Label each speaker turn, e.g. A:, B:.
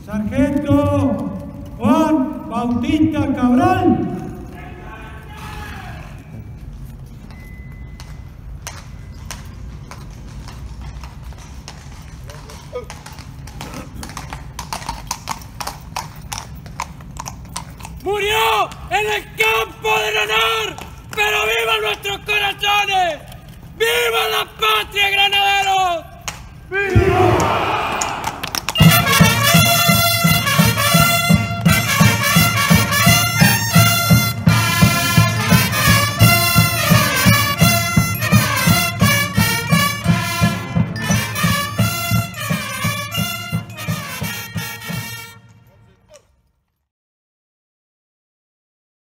A: Sargento Juan Bautista Cabral.
B: ¡Murió en el campo del honor! ¡Pero vivan nuestros corazones! ¡Viva la patria granadina!